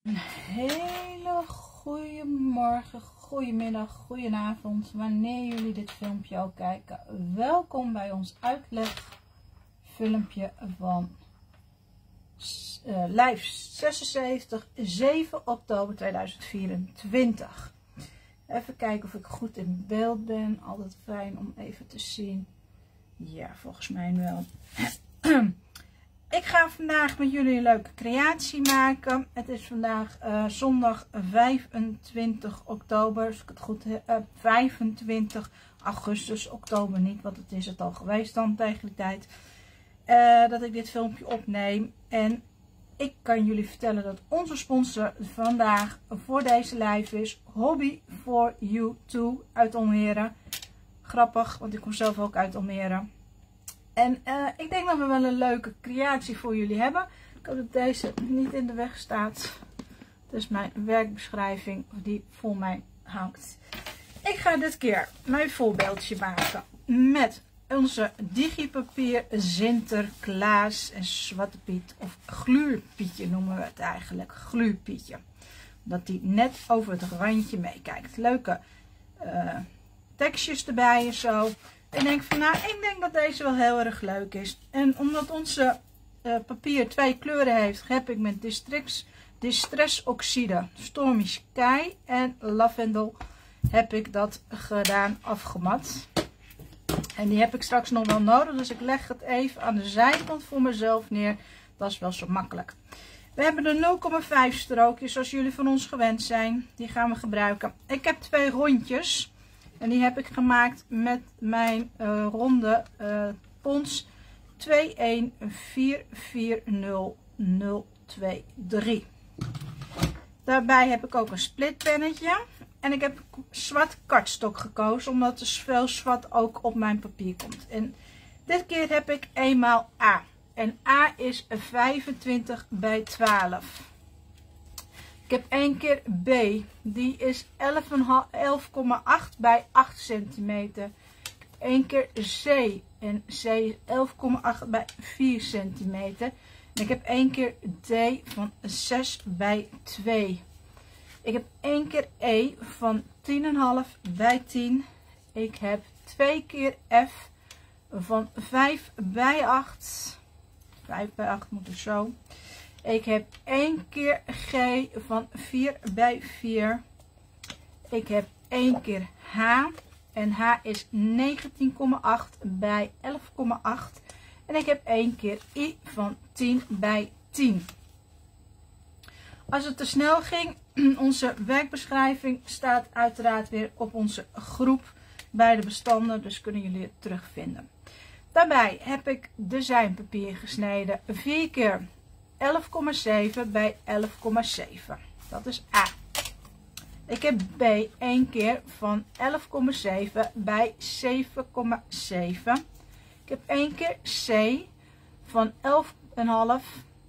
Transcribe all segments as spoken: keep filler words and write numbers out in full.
Een hele goede morgen, goedemiddag, goedenavond, wanneer jullie dit filmpje ook kijken. Welkom bij ons uitlegfilmpje van uh, live zesenzeventig, zeven oktober tweeduizend vierentwintig. Even kijken of ik goed in beeld ben. Altijd fijn om even te zien. Ja, volgens mij wel. Ik ga vandaag met jullie een leuke creatie maken. Het is vandaag uh, zondag vijfentwintig oktober. Als ik het goed heb, uh, vijfentwintig augustus, oktober niet, want het is het al geweest dan tegen die tijd. Uh, dat ik dit filmpje opneem. En ik kan jullie vertellen dat onze sponsor vandaag voor deze live is Hobby for You two uit Almere. Grappig, want ik kom zelf ook uit Almere. En uh, ik denk dat we wel een leuke creatie voor jullie hebben. Ik hoop dat deze niet in de weg staat. Dat is mijn werkbeschrijving die voor mij hangt. Ik ga dit keer mijn voorbeeldje maken met onze digipapier Sinterklaas en Zwarte Piet. Of gluurpietje noemen we het eigenlijk. Gluurpietje. Dat die net over het randje meekijkt. Leuke uh, tekstjes erbij en zo. Ik denk van nou, ik denk dat deze wel heel erg leuk is. En omdat onze uh, papier twee kleuren heeft, heb ik met Distress, Distress Oxide, Stormy Sky en Lavendel heb ik dat gedaan, afgemat. En die heb ik straks nog wel nodig, dus ik leg het even aan de zijkant voor mezelf neer. Dat is wel zo makkelijk. We hebben de nul komma vijf strookjes zoals jullie van ons gewend zijn. Die gaan we gebruiken. Ik heb twee rondjes. En die heb ik gemaakt met mijn uh, ronde uh, Pons twee een vier vier nul nul twee drie. Daarbij heb ik ook een splitpennetje. En ik heb zwart kartstok gekozen, omdat er veel zwart ook op mijn papier komt. En dit keer heb ik eenmaal A. En A is vijfentwintig bij twaalf. Ik heb één keer B, die is elf komma acht bij acht centimeter. Ik heb één keer C en C is elf komma acht bij vier centimeter. En ik heb één keer D van zes bij twee. Ik heb één keer E van tien komma vijf bij tien. Ik heb twee keer F van vijf bij acht. vijf bij acht moet er zo. Ik heb één keer G van vier bij vier. Ik heb één keer H. En H is negentien komma acht bij elf komma acht. En ik heb één keer I van tien bij tien. Als het te snel ging, onze werkbeschrijving staat uiteraard weer op onze groep bij de bestanden. Dus kunnen jullie het terugvinden. Daarbij heb ik designpapier gesneden. vier keer elf komma zeven bij elf komma zeven. Dat is A. Ik heb B één keer van elf komma zeven bij zeven komma zeven. Ik heb één keer C van elf komma vijf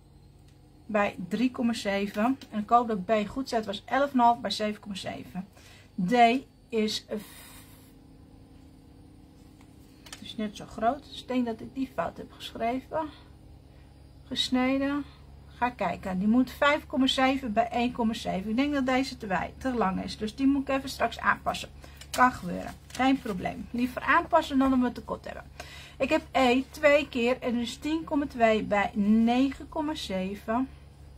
bij drie komma zeven. En ik hoop dat B goed zet, was elf komma vijf bij zeven komma zeven. D is, het is net zo groot, dus ik denk dat ik die fout heb geschreven. Gesneden. Ga kijken. Die moet vijf komma zeven bij één komma zeven. Ik denk dat deze te, wij, te lang is. Dus die moet ik even straks aanpassen. Kan gebeuren. Geen probleem. Liever aanpassen dan dat we het te kort hebben. Ik heb E twee keer. En dus tien komma twee bij negen komma zeven.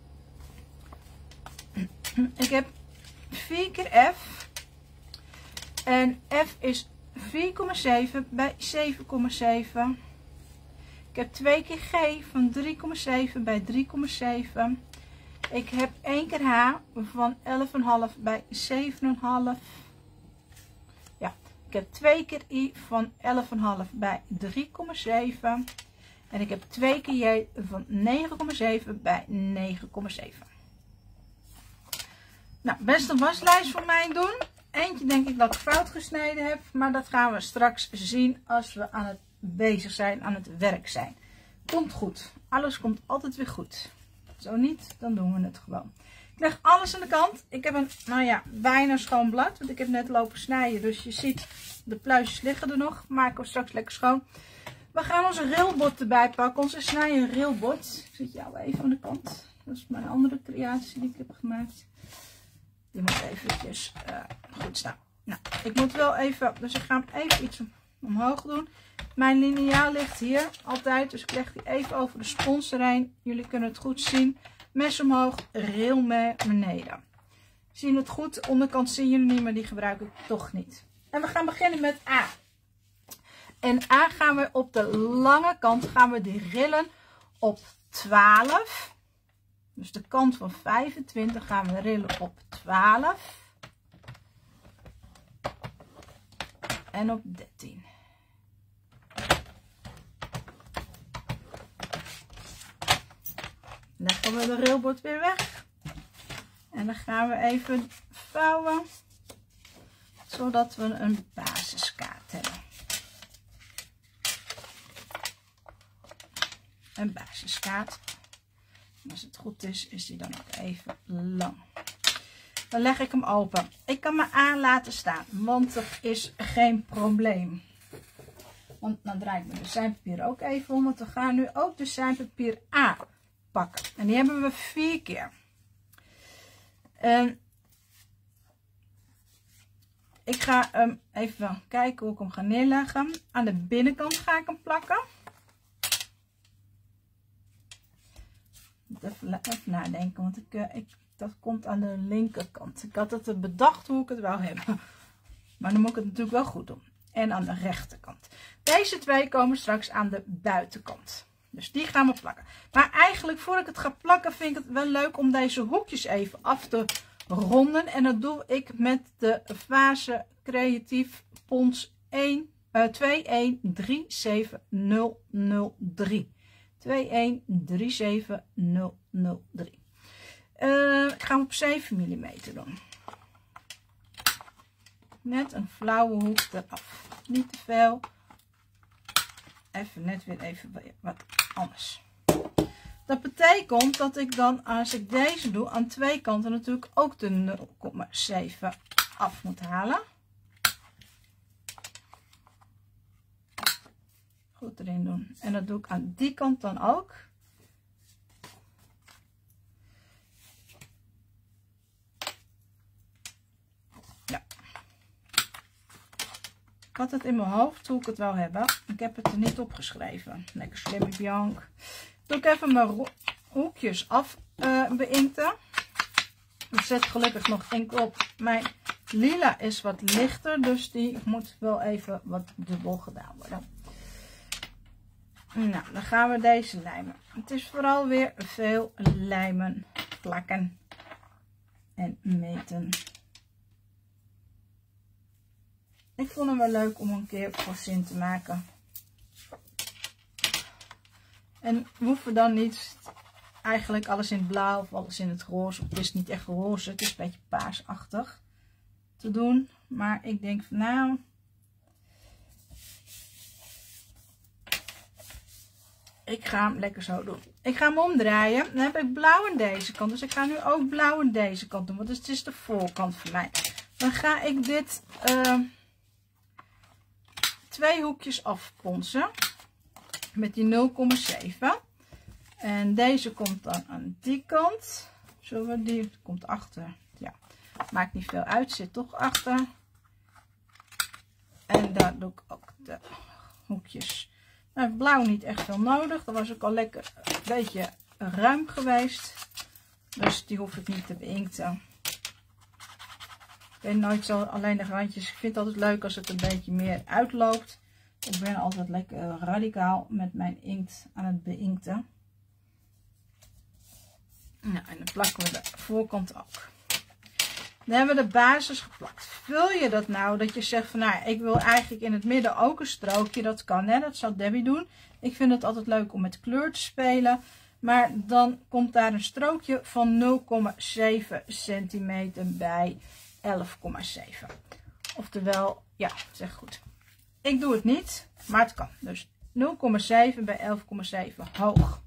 Ik heb vier keer F. En F is vier komma zeven bij zeven komma zeven. Ik heb twee keer G van drie komma zeven bij drie komma zeven. Ik heb één keer H van elf komma vijf bij zeven komma vijf. Ja, ik heb twee keer I van elf komma vijf bij drie komma zeven. En ik heb twee keer J van negen komma zeven bij negen komma zeven. Nou, best een waslijst voor mij doen. Eentje denk ik dat ik fout gesneden heb. Maar dat gaan we straks zien als we aan het bezig zijn, aan het werk zijn. Komt goed. Alles komt altijd weer goed. Zo niet, dan doen we het gewoon. Ik leg alles aan de kant. Ik heb een, nou ja, bijna schoon blad. Want ik heb net lopen snijden. Dus je ziet, de pluisjes liggen er nog. Maken we straks lekker schoon. We gaan onze railbord erbij pakken. Onze snijden railbord. Ik zet jou even aan de kant. Dat is mijn andere creatie die ik heb gemaakt. Die moet eventjes uh, goed staan. Nou, ik moet wel even, dus ik ga hem even iets omhoog doen. Mijn liniaal ligt hier altijd, dus ik leg die even over de spons heen. Jullie kunnen het goed zien. Mes omhoog, rail mee beneden. Zien het goed? De onderkant zien jullie niet, maar die gebruik ik toch niet. En we gaan beginnen met A. En A gaan we op de lange kant, gaan we die rillen op twaalf. Dus de kant van vijfentwintig gaan we rillen op twaalf. En op dertien. Leggen we de railbord weer weg. En dan gaan we even vouwen. Zodat we een basiskaart hebben. Een basiskaart. En als het goed is, is die dan ook even lang. Dan leg ik hem open. Ik kan me aan laten staan, want er is geen probleem. Want dan draai ik me de seinpapier ook even om, want we gaan nu ook de seinpapier A pakken. En die hebben we vier keer. En ik ga um, even kijken hoe ik hem ga neerleggen. Aan de binnenkant ga ik hem plakken. Even, even nadenken, want ik, uh, ik, dat komt aan de linkerkant. Ik had het bedacht hoe ik het wou hebben. Maar dan moet ik het natuurlijk wel goed doen. En aan de rechterkant. Deze twee komen straks aan de buitenkant. Dus die gaan we plakken. Maar eigenlijk, voor ik het ga plakken, vind ik het wel leuk om deze hoekjes even af te ronden. En dat doe ik met de Vase Creatief Pons één, uh, twee een drie zeven nul nul drie. twee een drie zeven nul nul drie. Uh, ik ga hem op zeven millimeter doen. Net een flauwe hoek eraf. Niet te veel. Even net weer even wat anders. Dat betekent dat ik dan, als ik deze doe, aan twee kanten natuurlijk ook de nul komma zeven af moet halen. Goed erin doen. En dat doe ik aan die kant dan ook. Ja. Ik had het in mijn hoofd hoe ik het wou hebben. Ik heb het er niet opgeschreven. Lekker slimme Bianca. Doe ik even mijn hoekjes af uh, beinkten. Ik zet gelukkig nog inkt op. Mijn lila is wat lichter, dus die moet wel even wat dubbel gedaan worden. Nou, dan gaan we deze lijmen. Het is vooral weer veel lijmen, plakken en meten. Ik vond hem wel leuk om een keer voor zin te maken. En we hoeven dan niet eigenlijk alles in het blauw of alles in het roze. Het is niet echt roze, het is een beetje paarsachtig te doen. Maar ik denk van nou... Ik ga hem lekker zo doen. Ik ga hem omdraaien. Dan heb ik blauw aan deze kant. Dus ik ga nu ook blauw aan deze kant doen. Want het is de voorkant voor mij. Dan ga ik dit uh, twee hoekjes afponsen. Met die nul komma zeven. En deze komt dan aan die kant. Zullen we die... Komt achter. Ja. Maakt niet veel uit. Zit toch achter. En daar doe ik ook de hoekjes. Nou, blauw niet echt veel nodig. Dat was ook al lekker een beetje ruim geweest. Dus die hoef ik niet te beinkten. Ik weet nooit zo alleen de randjes. Ik vind het altijd leuk als het een beetje meer uitloopt. Ik ben altijd lekker radicaal met mijn inkt aan het beinkten. Nou, en dan plakken we de voorkant ook. Dan hebben we de basis geplakt. Wil je dat nou, dat je zegt van nou, ik wil eigenlijk in het midden ook een strookje. Dat kan, hè? Dat zal Debbie doen. Ik vind het altijd leuk om met kleur te spelen. Maar dan komt daar een strookje van nul komma zeven centimeter bij elf komma zeven. Oftewel, ja, zeg goed. Ik doe het niet, maar het kan. Dus nul komma zeven bij elf komma zeven hoog.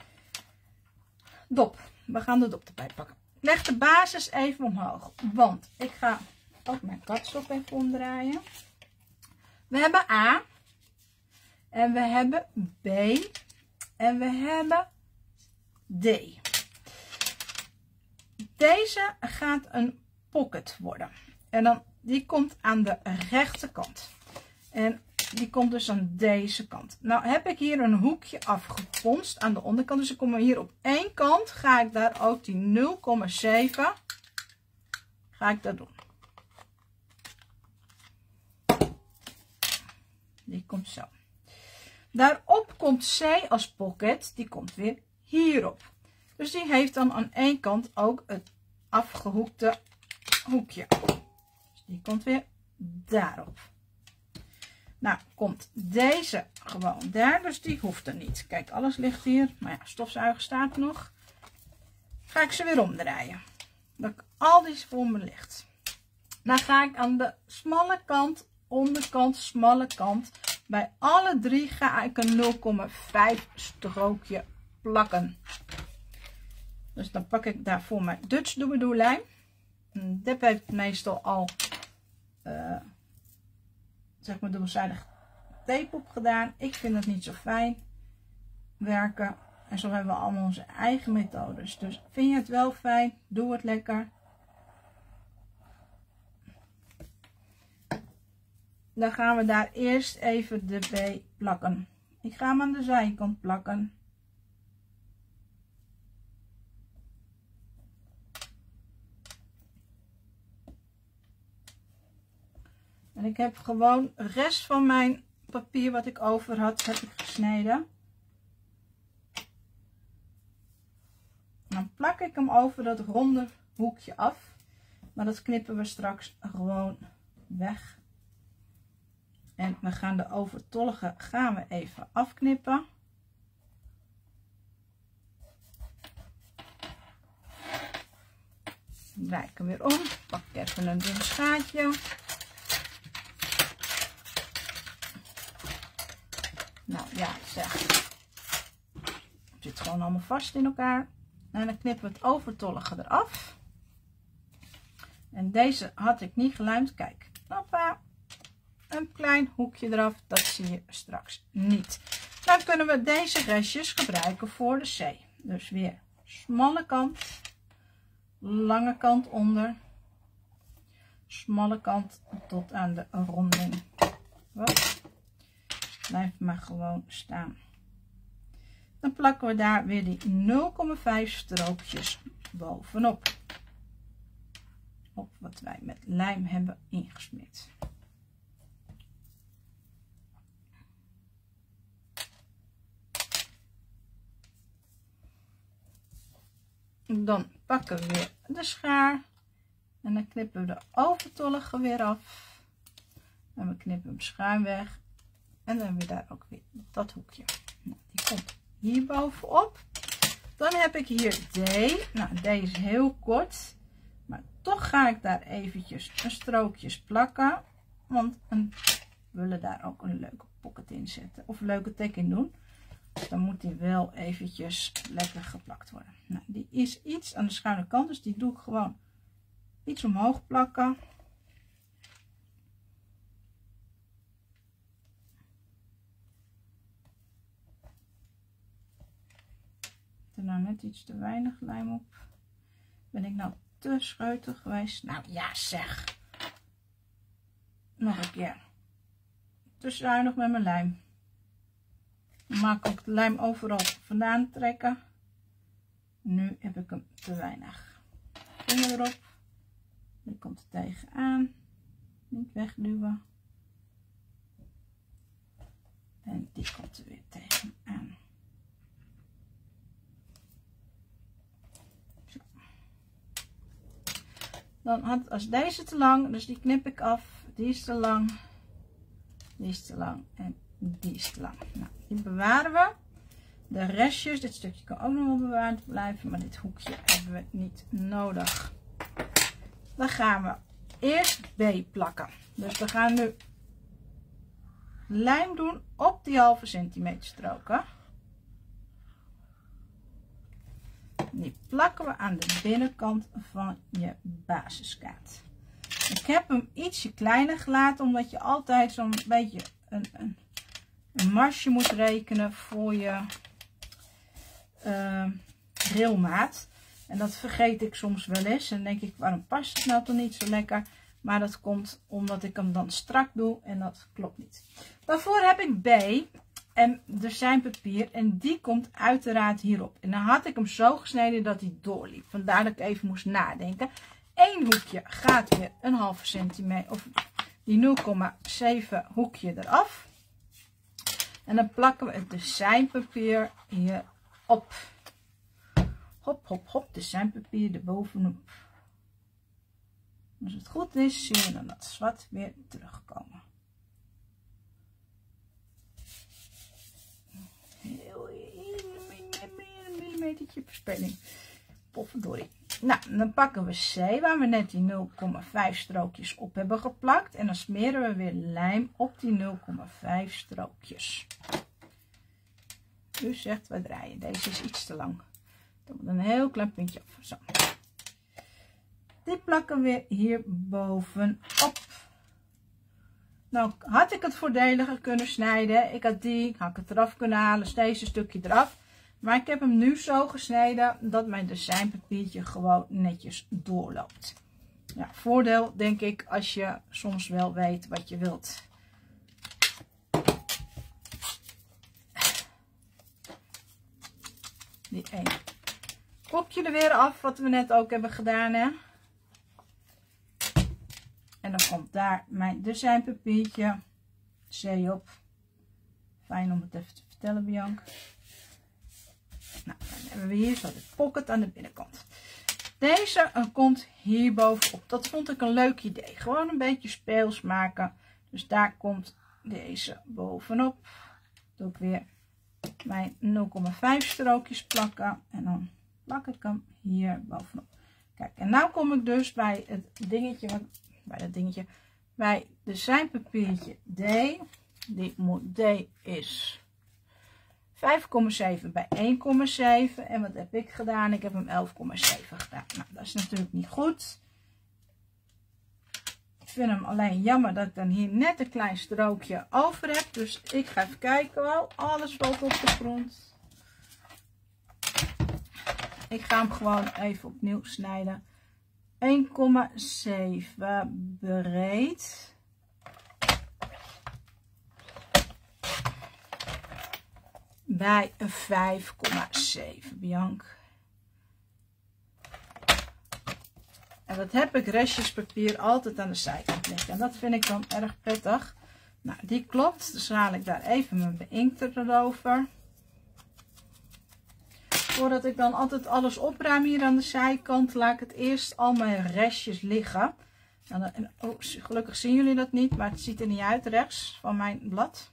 Dop. We gaan de dop erbij pakken. Leg de basis even omhoog, want ik ga ook mijn katstop even omdraaien. We hebben A en we hebben B en we hebben D. deze gaat een pocket worden. En dan, die komt aan de rechterkant. En die komt dus aan deze kant. Nou heb ik hier een hoekje afgeponst aan de onderkant. Dus ik kom hier op één kant. Ga ik daar ook die nul komma zeven. Ga ik dat doen. Die komt zo. Daarop komt C als pocket. Die komt weer hierop. Dus die heeft dan aan één kant ook het afgehoekte hoekje. Dus die komt weer daarop. Nou, komt deze gewoon daar, dus die hoeft er niet. Kijk, alles ligt hier. Maar ja, stofzuiger staat nog. Ga ik ze weer omdraaien. Dat ik al die voor me ligt. Dan ga ik aan de smalle kant, onderkant, smalle kant. Bij alle drie ga ik een nul komma vijf strookje plakken. Dus dan pak ik daarvoor mijn Dutch Doobie-Doo lijm. Dit heeft meestal al uh, zeg maar dubbelzijdig tape op gedaan. Ik vind het niet zo fijn werken. En zo hebben we allemaal onze eigen methodes. Dus vind je het wel fijn? Doe het lekker. Dan gaan we daar eerst even de B plakken. Ik ga hem aan de zijkant plakken. En ik heb gewoon de rest van mijn papier wat ik over had, heb ik gesneden. Dan plak ik hem over dat ronde hoekje af. Maar dat knippen we straks gewoon weg. En we gaan de overtollige gaan we even afknippen. Draai ik hem weer om. Pak ik even een dun schaartje. Nou ja, zeg. Het zit gewoon allemaal vast in elkaar. En dan knippen we het overtollige eraf. En deze had ik niet gelijmd. Kijk, hoppa. Een klein hoekje eraf. Dat zie je straks niet. Dan kunnen we deze restjes gebruiken voor de C. Dus weer smalle kant. Lange kant onder. Smalle kant tot aan de ronding. Wat? Blijf maar gewoon staan. Dan plakken we daar weer die nul komma vijf strookjes bovenop. Op wat wij met lijm hebben ingesmeerd. Dan pakken we weer de schaar. En dan knippen we de overtollige weer af. En we knippen hem schuin weg. En dan hebben we daar ook weer dat hoekje. Nou, die komt hier bovenop. Dan heb ik hier D. Nou, D is heel kort. Maar toch ga ik daar eventjes een strookjes plakken. Want een, we willen daar ook een leuke pocket in zetten. Of een leuke tek in doen. Dus dan moet die wel eventjes lekker geplakt worden. Nou, die is iets aan de schuine kant. Dus die doe ik gewoon iets omhoog plakken. Er nou net iets te weinig lijm op. Ben ik nou te scheutig geweest? Nou ja, zeg. Nog een keer. Te zuinig met mijn lijm. Dan maak ik ook de lijm overal vandaan trekken. Nu heb ik hem te weinig. Vinger erop. Die komt er tegenaan. Niet wegduwen. En die komt er weer tegenaan. Zo. Dan had als deze te lang, dus die knip ik af. Die is te lang. Die is te lang. En die is te lang. Nou, die bewaren we. De restjes, dit stukje kan ook nog wel bewaard blijven, maar dit hoekje hebben we niet nodig. Dan gaan we eerst B plakken. Dus we gaan nu lijm doen op die halve centimeter stroken. Die plakken we aan de binnenkant van je basiskaart. Ik heb hem ietsje kleiner gelaten, omdat je altijd zo'n beetje een, een, een marsje moet rekenen voor je uh, railmaat. En dat vergeet ik soms wel eens. En dan denk ik, waarom past het nou toch niet zo lekker? Maar dat komt omdat ik hem dan strak doe en dat klopt niet. Daarvoor heb ik B en designpapier en die komt uiteraard hierop. En dan had ik hem zo gesneden dat hij doorliep. Vandaar dat ik even moest nadenken. Eén hoekje gaat weer een halve centimeter of die nul komma zeven hoekje eraf. En dan plakken we het designpapier hier op. Hop, hop, hop, designpapier erbovenop. Als het goed is, zien we dan dat zwart weer terugkomen. Heel een millimetertje verspeling. Potverdorie. Nou, dan pakken we C, waar we net die nul komma vijf strookjes op hebben geplakt. En dan smeren we weer lijm op die nul komma vijf strookjes. U zegt, we draaien. Deze is iets te lang. Dan moet een heel klein puntje af. Zo. Die plakken we hier bovenop. Nou had ik het voordeliger kunnen snijden. Ik had die, had ik het eraf kunnen halen. Dus deze stukje eraf. Maar ik heb hem nu zo gesneden dat mijn designpapiertje gewoon netjes doorloopt. Ja, voordeel denk ik als je soms wel weet wat je wilt. Die één. Kopje er weer af wat we net ook hebben gedaan, hè. En dan komt daar mijn designpapiertje C op. Fijn om het even te vertellen, Bianca. Nou, dan hebben we hier zo de pocket aan de binnenkant. Deze uh, komt hier bovenop. Dat vond ik een leuk idee. Gewoon een beetje speels maken. Dus daar komt deze bovenop. Doe ik weer mijn nul komma vijf strookjes plakken. En dan plak ik hem hier bovenop. Kijk, en nu kom ik dus bij het dingetje. Bij het dingetje. Bij designpapiertje D. Die moet D is vijf komma zeven bij één komma zeven. En wat heb ik gedaan? Ik heb hem elf komma zeven gedaan. Nou, dat is natuurlijk niet goed. Ik vind hem alleen jammer dat ik dan hier net een klein strookje over heb. Dus ik ga even kijken. Oh, alles valt op de grond. Ik ga hem gewoon even opnieuw snijden. één komma zeven breed. Bij een vijf komma zeven, Bianca. En dat heb ik restjespapier altijd aan de zijkant liggen. En dat vind ik dan erg prettig. Nou, die klopt. Dus haal ik daar even mijn beïnkter erover. Voordat ik dan altijd alles opruim hier aan de zijkant, laat ik het eerst al mijn restjes liggen. En, oh, gelukkig zien jullie dat niet, maar het ziet er niet uit rechts van mijn blad.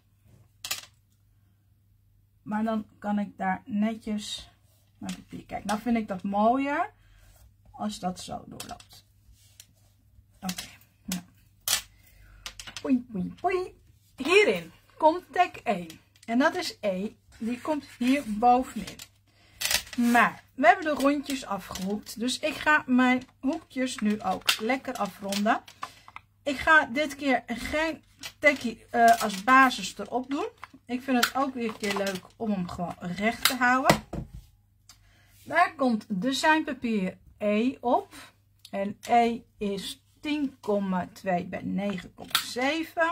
Maar dan kan ik daar netjes mijn papier. Kijk, nou vind ik dat mooier als dat zo doorloopt. Oké. Okay. Nou. Poei, poei, poei. Hierin komt tek één. En dat is E. Die komt hier bovenin. Maar we hebben de rondjes afgehoekt. Dus ik ga mijn hoekjes nu ook lekker afronden. Ik ga dit keer geen tekkie uh, als basis erop doen. Ik vind het ook weer een keer leuk om hem gewoon recht te houden. Daar komt designpapier E op. En E is tien komma twee bij negen komma zeven.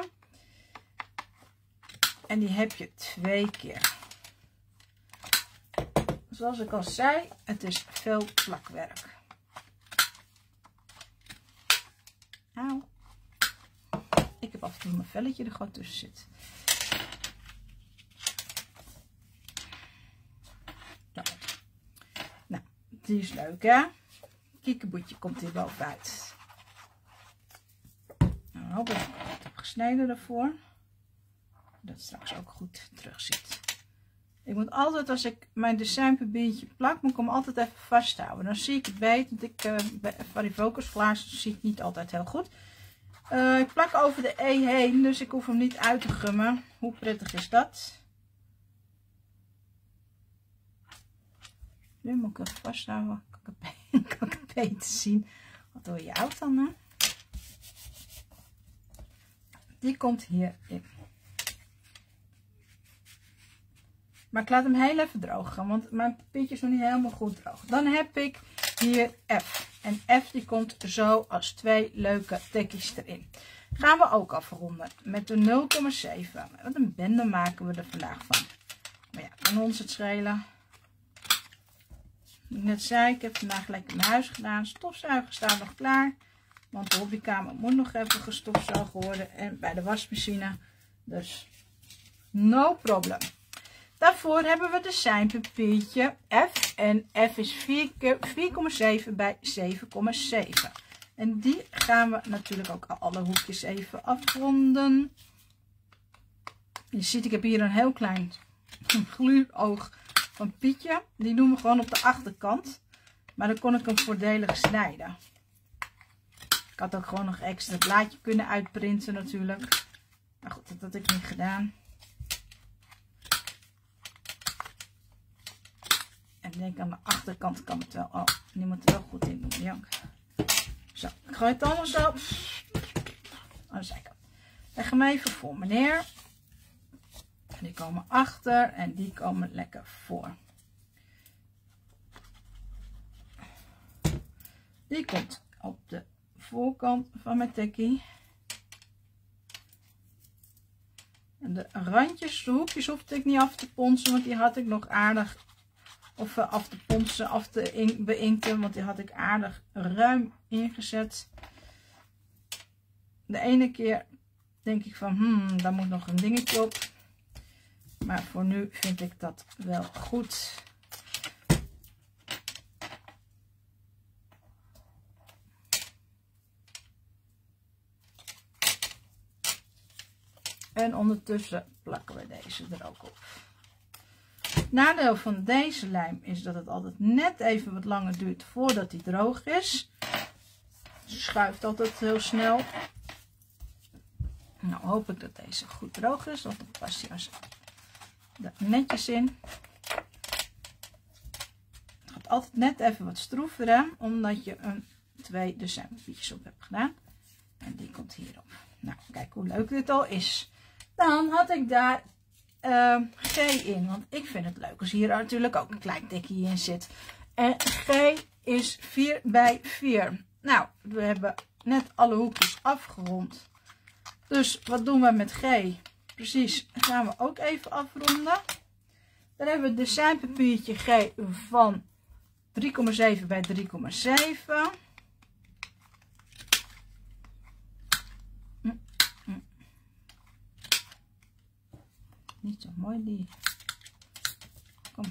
En die heb je twee keer. Zoals ik al zei, het is veel plakwerk. Auw. Ik heb af en toe mijn velletje er gewoon tussen zit. Zo. Nou, die is leuk, hè? Kiekeboetje komt hier bovenuit. Nou, hoop ik dat ik het heb gesneden ervoor. Dat het straks ook goed terug zit. Ik moet altijd, als ik mijn designpapiertje plak, moet ik hem altijd even vasthouden. Dan zie ik het beter. Want ik, uh, van die focusglazen zie ik niet altijd heel goed. Uh, ik plak over de E heen, dus ik hoef hem niet uit te gummen. Hoe prettig is dat? Nu moet ik even vasthouden. Kan ik het, kan ik het beter zien. Wat doe je uit dan, hè? Die komt hierin. Maar ik laat hem heel even drogen, want mijn papiertje is nog niet helemaal goed droog. Dan heb ik hier F. En F die komt zo als twee leuke tekjes erin. Gaan we ook afronden met de nul komma zeven. Wat een bende maken we er vandaag van. Maar ja, kan ons het schelen. Ik net zei, ik heb vandaag lekker mijn huis gedaan. Stofzuiger staat nog klaar. Want de hobbykamer moet nog even gestofzuigd worden. En bij de wasmachine. Dus no problem. Daarvoor hebben we de seinpapiertje F. En F is vier komma zeven bij zeven komma zeven. En die gaan we natuurlijk ook alle hoekjes even afronden. Je ziet, ik heb hier een heel klein gluuroog van Pietje. Die doen we gewoon op de achterkant. Maar dan kon ik hem voordelig snijden. Ik had ook gewoon nog extra blaadje kunnen uitprinten natuurlijk. Maar goed, dat had ik niet gedaan. En ik denk aan de achterkant kan het wel. Oh, die moet er wel goed in doen, Jank. Zo, ik gooi het allemaal zo. Aan de zijkant. Leg hem even voor me neer. Die komen achter en die komen lekker voor. Die komt op de voorkant van mijn tekkie. En de randjes, de hoekjes hoefde ik niet af te ponsen, want die had ik nog aardig, of af te ponsen, af te beïnken, want die had ik aardig ruim ingezet. De ene keer denk ik van, hmm, daar moet nog een dingetje op. Maar voor nu vind ik dat wel goed. En ondertussen plakken we deze er ook op. Het nadeel van deze lijm is dat het altijd net even wat langer duurt voordat hij droog is. Ze schuift altijd heel snel. Nou hoop ik dat deze goed droog is, want dan past hij als er netjes in. Het gaat altijd net even wat stroever aan, omdat je een twee dozijnpapiertjes op hebt gedaan. En die komt hierop. Nou, kijk hoe leuk dit al is. Dan had ik daar uh, G in, want ik vind het leuk als hier natuurlijk ook een klein tikje in zit. En G is vier bij vier. Nou, we hebben net alle hoekjes afgerond. Dus wat doen we met G? Precies, gaan we ook even afronden. Dan hebben we het designpapiertje G van drie komma zeven bij drie komma zeven. Mm, mm. Niet zo mooi die. Kom.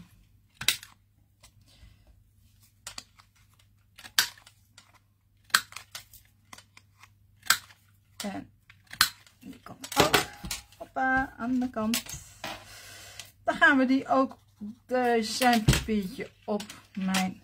En die komt ook. Hoppa, aan de kant. Dan gaan we die ook designpapiertje op mijn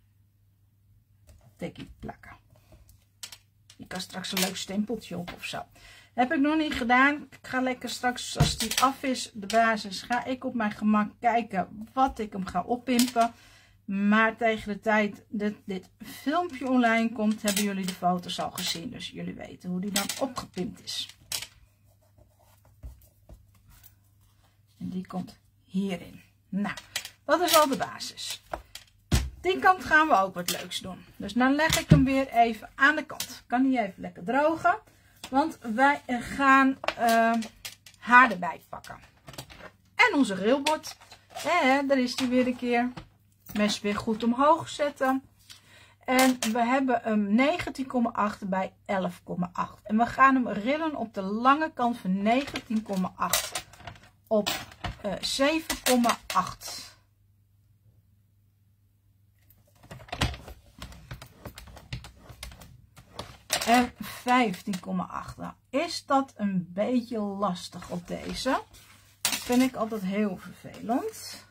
tekkie plakken. Je kan straks een leuk stempeltje op of zo. Heb ik nog niet gedaan. Ik ga lekker straks, als die af is, de basis, ga ik op mijn gemak kijken wat ik hem ga oppimpen. Maar tegen de tijd dat dit filmpje online komt, hebben jullie de foto's al gezien. Dus jullie weten hoe die dan opgepimpt is. En die komt hierin. Nou, dat is al de basis. Die kant gaan we ook wat leuks doen. Dus dan leg ik hem weer even aan de kant. Kan die even lekker drogen. Want wij gaan uh, haar erbij pakken. En onze railbord. En daar is die weer een keer. Mes weer goed omhoog zetten. En we hebben hem negentien komma acht bij elf komma acht. En we gaan hem rillen op de lange kant van negentien komma acht op uh, zeven komma acht. En vijftien komma acht. Nou, is dat een beetje lastig op deze. Dat vind ik altijd heel vervelend.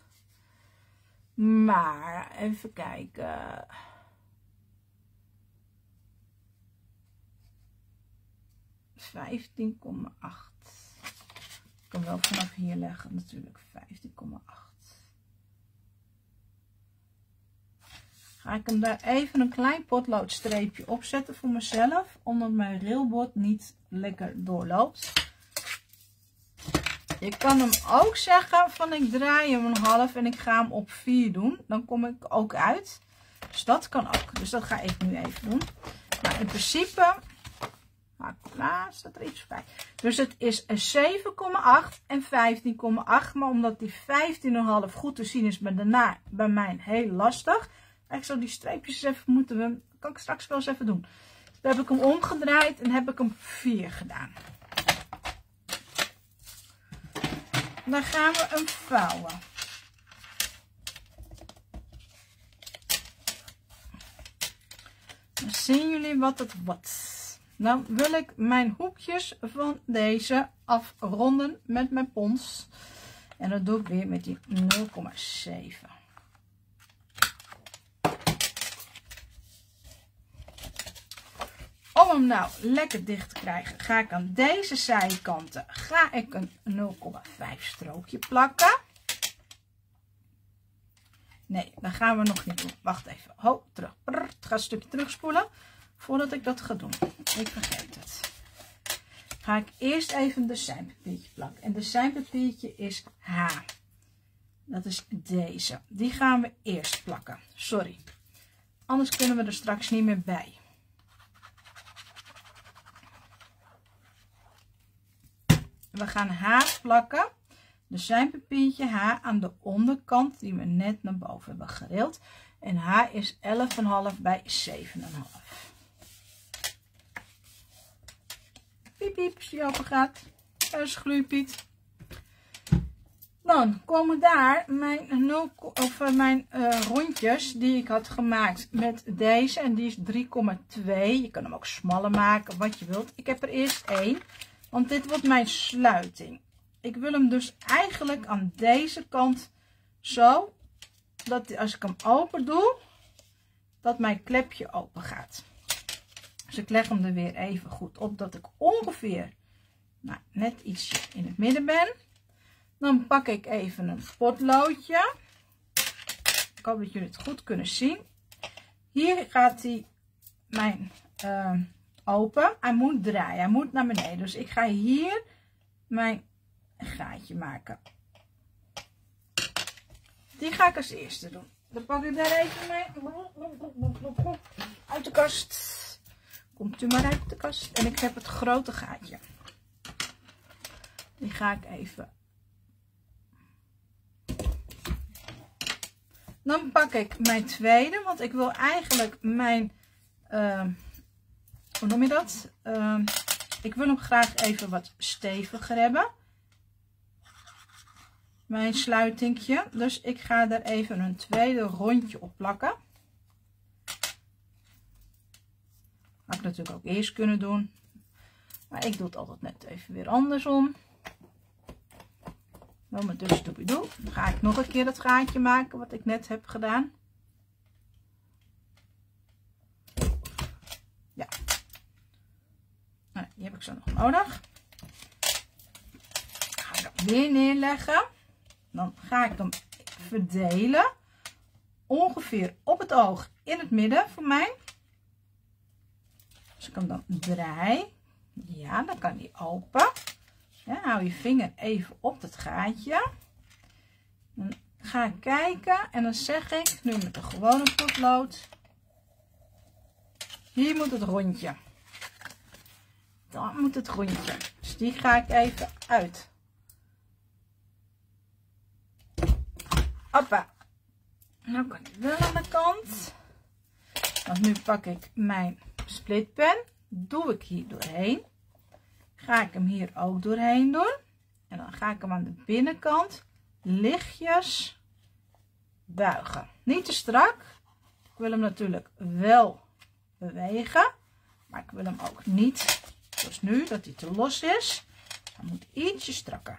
Maar even kijken. vijftien komma acht. Ik kan wel vanaf hier leggen natuurlijk. vijftien komma acht. Ga ik hem daar even een klein potloodstreepje op zetten voor mezelf. Omdat mijn railbord niet lekker doorloopt. Je kan hem ook zeggen van ik draai hem een half en ik ga hem op vier doen. Dan kom ik ook uit. Dus dat kan ook. Dus dat ga ik nu even doen. Maar in principe, nou, staat er iets bij. Dus het is zeven komma acht en vijftien komma acht. Maar omdat die vijftien komma vijf goed te zien is, maar daarna bij mij heel lastig. Ik zou die streepjes even moeten, we, kan ik straks wel eens even doen. Dan heb ik hem omgedraaid en heb ik hem vier gedaan. Dan gaan we hem vouwen. Dan zien jullie wat het wordt. Dan wil ik mijn hoekjes van deze afronden met mijn pons. En dat doe ik weer met die nul komma zeven. Om hem nou lekker dicht te krijgen, ga ik aan deze zijkanten ga ik een nul komma vijf strookje plakken. Nee, dat gaan we nog niet doen. Wacht even. Ho, terug. Brrr, ik ga een stukje terugspoelen voordat ik dat ga doen. Ik vergeet het. Ga ik eerst even de seinpapiertje plakken. En de seinpapiertje is H. Dat is deze. Die gaan we eerst plakken. Sorry. Anders kunnen we er straks niet meer bij. We gaan H plakken. De seinpapiertje H aan de onderkant die we net naar boven hebben gerild. En H is elf komma vijf bij zeven komma vijf. Piep piep, als die open gaat. Dat is gloeipiet. Dan komen daar mijn, nul, of mijn uh, rondjes die ik had gemaakt met deze. En die is drie komma twee. Je kan hem ook smaller maken, wat je wilt. Ik heb er eerst één. Want dit wordt mijn sluiting. Ik wil hem dus eigenlijk aan deze kant zo. Dat als ik hem open doe, dat mijn klepje open gaat. Dus ik leg hem er weer even goed op. Dat ik ongeveer nou, net ietsje in het midden ben. Dan pak ik even een potloodje. Ik hoop dat jullie het goed kunnen zien. Hier gaat hij mijn uh, open. Hij moet draaien. Hij moet naar beneden. Dus ik ga hier mijn gaatje maken. Die ga ik als eerste doen. Dan pak ik daar even mijn uit de kast. Komt u maar uit de kast. En ik heb het grote gaatje. Die ga ik even. Dan pak ik mijn tweede. Want ik wil eigenlijk mijn. Uh, hoe noem je dat? Uh, ik wil hem graag even wat steviger hebben. Mijn sluitingje. Dus ik ga er even een tweede rondje op plakken. Had ik natuurlijk ook eerst kunnen doen. Maar ik doe het altijd net even weer andersom. Dan met dus doe. Dan ga ik nog een keer dat gaatje maken wat ik net heb gedaan. Ja. Nou, die heb ik zo nog nodig. Dan ga ik hem weer neerleggen. Dan ga ik hem verdelen. Ongeveer op het oog in het midden voor mij. Als ik hem dan draai. Ja, dan kan die open. Ja, hou je vinger even op het gaatje. Dan ga ik kijken en dan zeg ik nu met een gewone potlood. Hier moet het rondje. Dan moet het rondje. Dus die ga ik even uit. Hoppa. Nou kan ik wel aan de kant. Want nu pak ik mijn splitpen. Doe ik hier doorheen. Ga ik hem hier ook doorheen doen. En dan ga ik hem aan de binnenkant lichtjes buigen. Niet te strak. Ik wil hem natuurlijk wel bewegen. Maar ik wil hem ook niet, zoals nu, dat hij te los is. Hij moet ietsje strakker.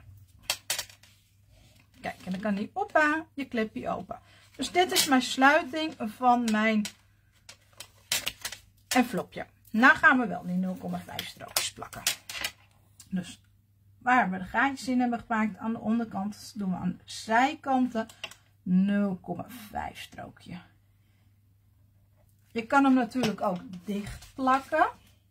Kijk, en dan kan hij oppa, je klepje open. Dus dit is mijn sluiting van mijn envelopje. Nou gaan we wel die nul komma vijf strookjes plakken. Dus waar we de gaatjes in hebben gemaakt aan de onderkant, doen we aan de zijkanten nul komma vijf strookje. Je kan hem natuurlijk ook dicht plakken.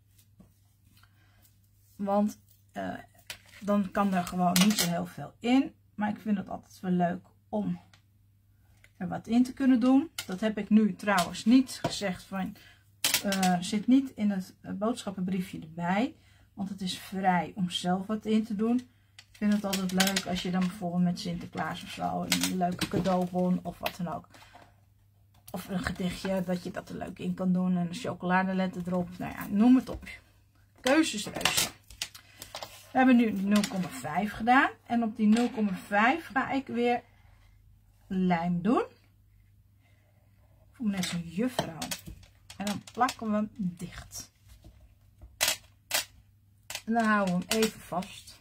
Want uh, dan kan er gewoon niet zo heel veel in. Maar ik vind het altijd wel leuk om er wat in te kunnen doen. Dat heb ik nu trouwens niet gezegd van, uh, zit niet in het boodschappenbriefje erbij. Want het is vrij om zelf wat in te doen. Ik vind het altijd leuk als je dan bijvoorbeeld met Sinterklaas of zo een leuke cadeaubon of wat dan ook. Of een gedichtje, dat je dat er leuk in kan doen. En een chocoladeletter erop. Nou ja, noem het op. Keuzes reuze. We hebben nu nul komma vijf gedaan. En op die nul komma vijf ga ik weer lijm doen. Voel me net zo'n juffrouw. En dan plakken we hem dicht. En dan houden we hem even vast.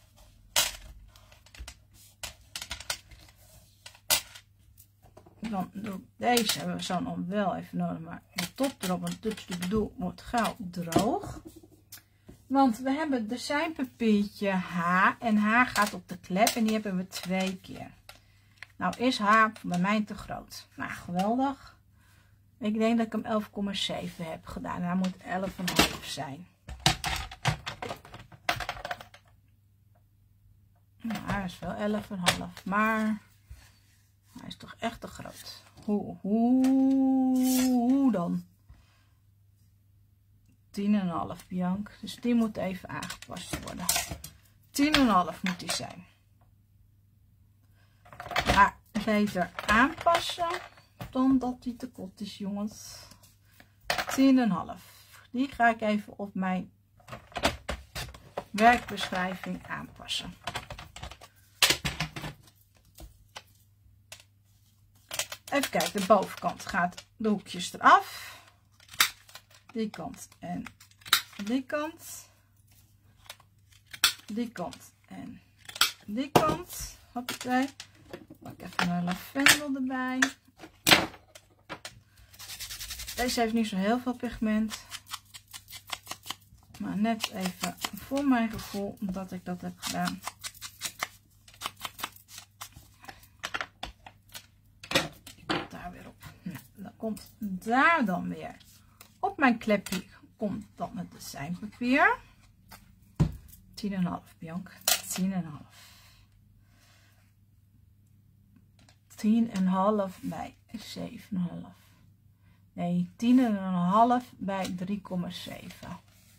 Dan doe ik deze, hebben we zo nog wel even nodig, maar de top erop, want dus de bedoel wordt gauw droog. Want we hebben de designpapiertje H en H gaat op de klep en die hebben we twee keer. Nou is H bij mij te groot. Nou geweldig. Ik denk dat ik hem elf komma zeven heb gedaan. Hij moet elf komma vijf zijn. Nou, hij is wel elf komma vijf, maar hij is toch echt te groot. Hoe, hoe, hoe dan? tien komma vijf Bianca. Dus die moet even aangepast worden. tien komma vijf moet die zijn. Maar beter aanpassen dan dat die te kort is, jongens. tien komma vijf. Die ga ik even op mijn werkbeschrijving aanpassen. Even kijken, de bovenkant gaat de hoekjes eraf. Die kant en die kant. Die kant en die kant. Hoppatee. Pak even een lavendel erbij. Deze heeft niet zo heel veel pigment. Maar net even voor mijn gevoel dat ik dat heb gedaan. Komt daar dan weer op mijn klepje komt dan het designpapier. tien komma vijf Bianca, tien komma vijf. tien komma vijf bij zeven komma vijf. Nee, tien komma vijf bij drie komma zeven.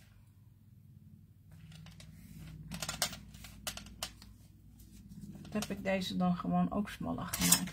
Heb ik deze dan gewoon ook smaller gemaakt.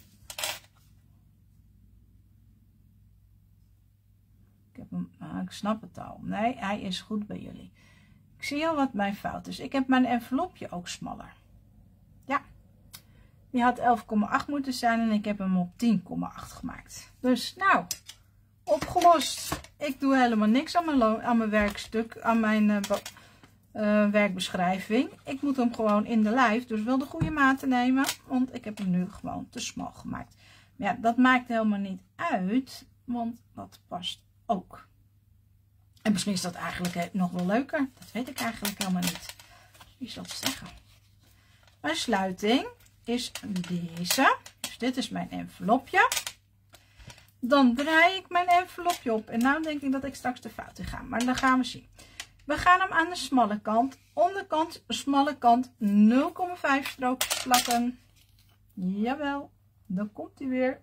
Ik, heb hem, uh, ik snap het al. Nee, hij is goed bij jullie. Ik zie al wat mijn fout is. Ik heb mijn envelopje ook smaller. Ja. Die had elf komma acht moeten zijn en ik heb hem op tien komma acht gemaakt. Dus nou, opgelost. Ik doe helemaal niks aan mijn, aan mijn werkstuk, aan mijn uh, uh, werkbeschrijving. Ik moet hem gewoon in de lijf, dus wel de goede maten nemen. Want ik heb hem nu gewoon te smal gemaakt. Maar ja, dat maakt helemaal niet uit, want dat past ook. En misschien is dat eigenlijk nog wel leuker. Dat weet ik eigenlijk helemaal niet. Wie zal het zeggen? Mijn sluiting is deze. Dus dit is mijn envelopje. Dan draai ik mijn envelopje op. En nou denk ik dat ik straks de fout in ga. Maar dan gaan we zien. We gaan hem aan de smalle kant. Onderkant, smalle kant nul komma vijf strookjes plakken. Jawel. Dan komt hij weer.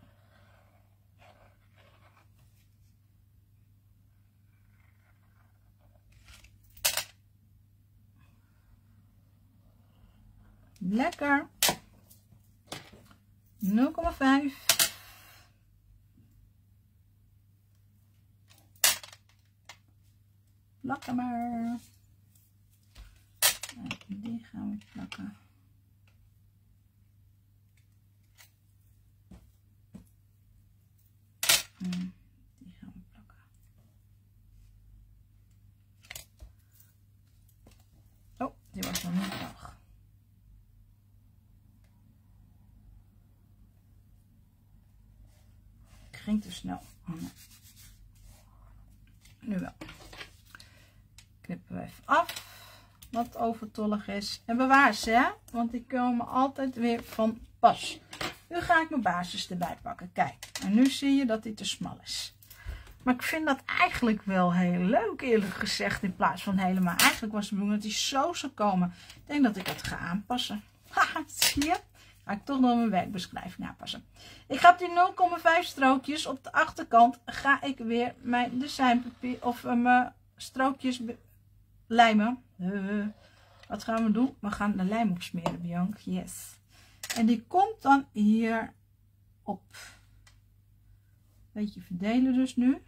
Lekker. nul komma vijf. Plakken maar. En die gaan we plakken. En die gaan we plakken. Oh, die was nog niet droog. Ging te snel. Oh, nee. Nu wel. Knippen we even af wat overtollig is. En bewaar ze, hè? Want die komen altijd weer van pas. Nu ga ik mijn basis erbij pakken. Kijk, en nu zie je dat die te smal is. Maar ik vind dat eigenlijk wel heel leuk, eerlijk gezegd, in plaats van helemaal. Eigenlijk was de bedoeling dat die zo zou komen. Ik denk dat ik het ga aanpassen. Haha, zie je? Ga ik toch nog mijn werkbeschrijving aanpassen. Ik ga op die nul komma vijf strookjes op de achterkant. Ga ik weer mijn designpapier of uh, mijn strookjes lijmen. Uh, wat gaan we doen? We gaan de lijm opsmeren, Bianca. Yes. En die komt dan hier op. Beetje verdelen dus nu.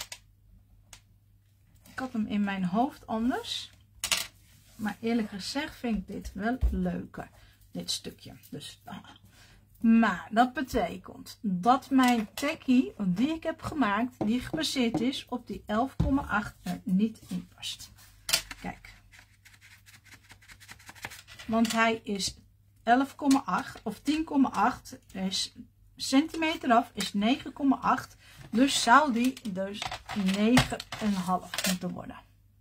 Ik had hem in mijn hoofd anders. Maar eerlijk gezegd vind ik dit wel leuker. Dit stukje. Dus, ah. Maar dat betekent dat mijn tekkie die ik heb gemaakt, die gebaseerd is op die elf komma acht er niet in past. Kijk. Want hij is elf komma acht of tien komma acht is centimeter af is negen komma acht. Dus zou die dus negen komma vijf moeten worden.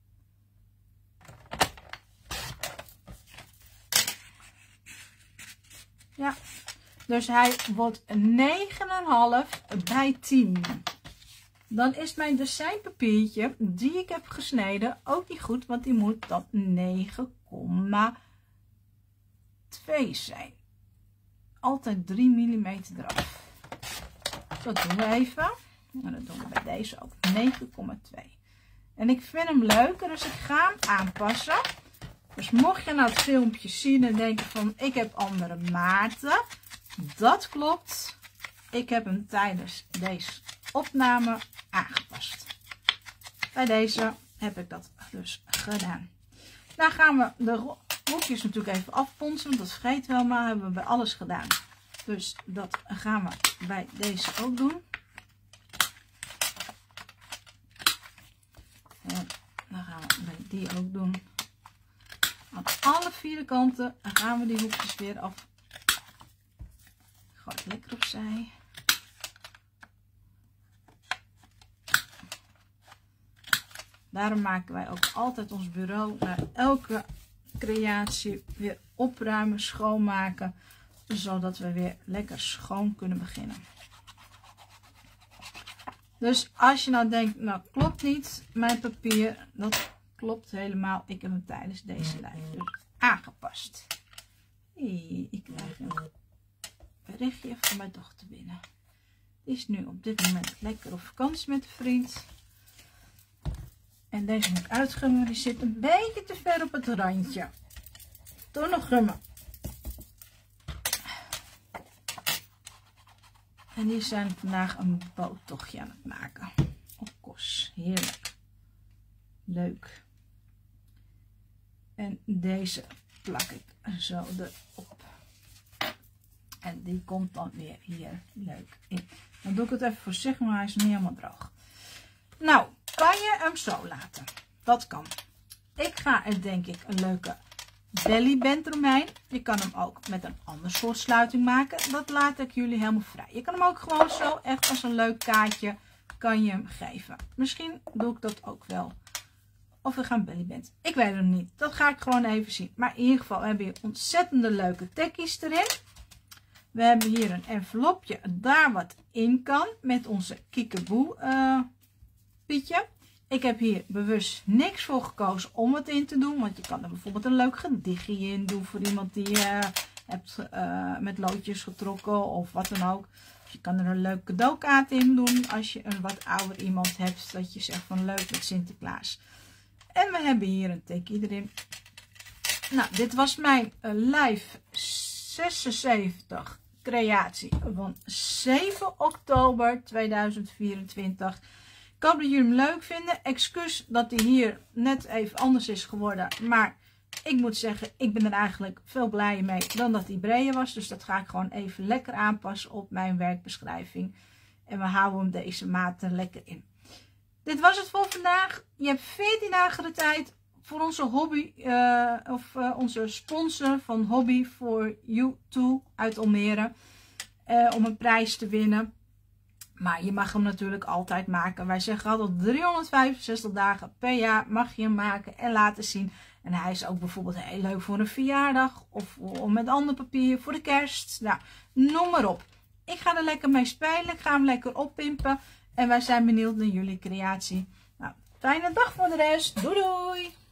Ja, dus hij wordt negen komma vijf bij tien. Dan is mijn designpapiertje die ik heb gesneden ook niet goed, want die moet dan negen komma twee zijn. Altijd drie millimeter eraf. Dat doen we even. En dat doen we bij deze ook. negen komma twee. En ik vind hem leuker, dus ik ga hem aanpassen. Dus mocht je nou het filmpje zien en denken van ik heb andere maten. Dat klopt. Ik heb hem tijdens deze opname aangepast. Bij deze heb ik dat dus gedaan. Dan gaan we de hoekjes natuurlijk even afponsen. Want dat vergeten we helemaal. Hebben we bij alles gedaan. Dus dat gaan we bij deze ook doen. En dan gaan we bij die ook doen. Aan alle vier kanten gaan we die hoekjes weer af. Gooi het lekker opzij. Daarom maken wij ook altijd ons bureau naar elke creatie weer opruimen, schoonmaken. Zodat we weer lekker schoon kunnen beginnen. Dus als je nou denkt, nou klopt niet mijn papier. Dat klopt helemaal. Ik heb hem tijdens deze lijn dus aangepast. Hey, ik krijg een berichtje van mijn dochter binnen. Die is nu op dit moment lekker op vakantie met een vriend. En deze moet ik uitgummen. Die zit een beetje te ver op het randje. Toch nog gummen. En die zijn vandaag een boottochtje aan het maken. Op Kos. Heerlijk. Leuk. En deze plak ik zo erop. En die komt dan weer hier leuk in. Dan doe ik het even voorzichtig, maar hij is niet helemaal droog. Nou, kan je hem zo laten? Dat kan. Ik ga er denk ik een leuke bellyband eromheen. Je kan hem ook met een ander soort sluiting maken. Dat laat ik jullie helemaal vrij. Je kan hem ook gewoon zo echt als een leuk kaartje kan je hem geven. Misschien doe ik dat ook wel. Of we gaan bellyband. Ik weet het niet. Dat ga ik gewoon even zien. Maar in ieder geval hebben we hier ontzettende leuke tekkies erin. We hebben hier een envelopje. Daar wat in kan. Met onze Kiekeboe uh, Pietje. Ik heb hier bewust niks voor gekozen om het in te doen. Want je kan er bijvoorbeeld een leuk gedichtje in doen. Voor iemand die je uh, hebt uh, met loodjes getrokken. Of wat dan ook. Je kan er een leuk cadeaukaart in doen. Als je een wat ouder iemand hebt. Dat je zegt van leuk met Sinterklaas. En we hebben hier een tekje erin. Nou, dit was mijn uh, live zesenzeventig creatie van zeven oktober tweeduizend vierentwintig. Ik hoop dat jullie hem leuk vinden. Excuus dat hij hier net even anders is geworden. Maar ik moet zeggen, ik ben er eigenlijk veel blijer mee dan dat hij breder was. Dus dat ga ik gewoon even lekker aanpassen op mijn werkbeschrijving. En we houden hem deze maten lekker in. Dit was het voor vandaag. Je hebt veertien dagen de tijd voor onze hobby, uh, of uh, onze sponsor van Hobby for You twee uit Almere. Uh, om een prijs te winnen. Maar je mag hem natuurlijk altijd maken. Wij zeggen altijd driehonderdvijfenzestig dagen per jaar mag je hem maken en laten zien. En hij is ook bijvoorbeeld heel leuk voor een verjaardag. Of, of met ander papier voor de kerst. Nou, noem maar op. Ik ga er lekker mee spelen. Ik ga hem lekker oppimpen. En wij zijn benieuwd naar jullie creatie. Nou, fijne dag voor de rest. Doei doei!